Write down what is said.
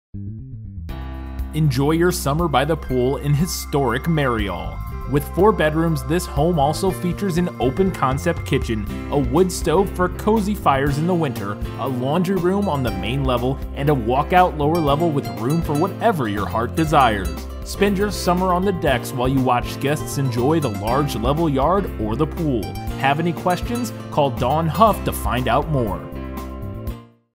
Enjoy your summer by the pool in Historic Merryall. With 4 bedrooms, this home also features an open concept kitchen, a wood stove for cozy fires in the winter, a laundry room on the main level, and a walkout lower level with room for whatever your heart desires. Spend your summer on the decks while you watch guests enjoy the large level yard or the pool. Have any questions? Call Dawn Hough to find out more.